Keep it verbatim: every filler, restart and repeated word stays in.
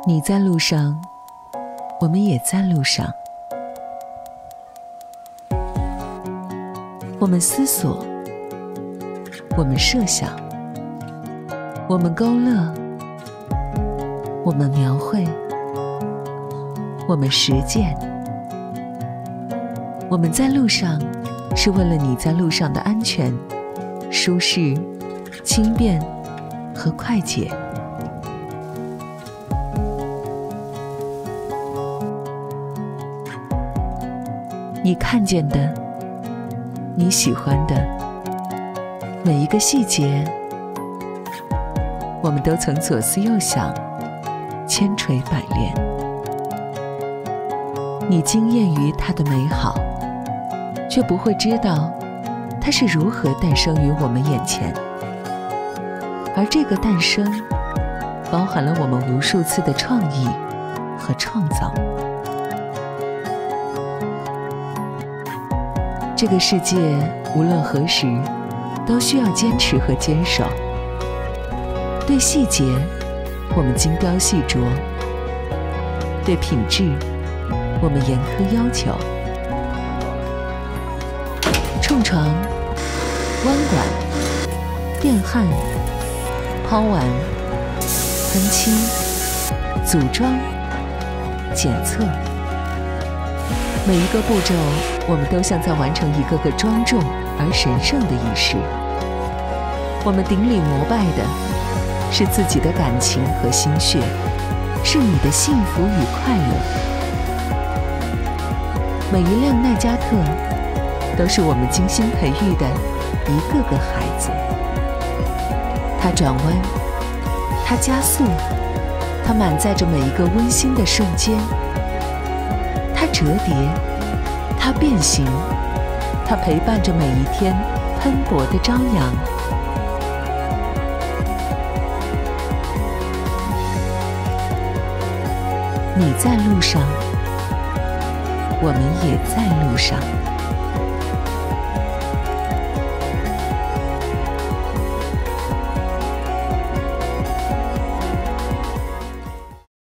你在路上，我们也在路上。我们思索，我们设想，我们勾勒，我们描绘，我们实践。我们在路上，是为了你在路上的安全、舒适、轻便和快捷。你看见的，你喜欢的每一个细节，我们都曾左思右想，千锤百炼。你惊艳于它的美好，却不会知道它是如何诞生于我们眼前。而这个诞生，包含了我们无数次的创意和创造。这个世界无论何时都需要坚持和坚守。对细节，我们精雕细琢；对品质，我们严苛要求。冲床、弯管、电焊、抛完、喷漆、组装、检测，每一个步骤，我们都像在完成一个个庄重而神圣的仪式。我们顶礼膜拜的是自己的感情和心血，是你的幸福与快乐。每一辆奈加特都是我们精心培育的一个个孩子。它转弯，它加速，它满载着每一个温馨的瞬间。它折叠，它变形，它陪伴着每一天喷薄的朝阳。你在路上，我们也在路上。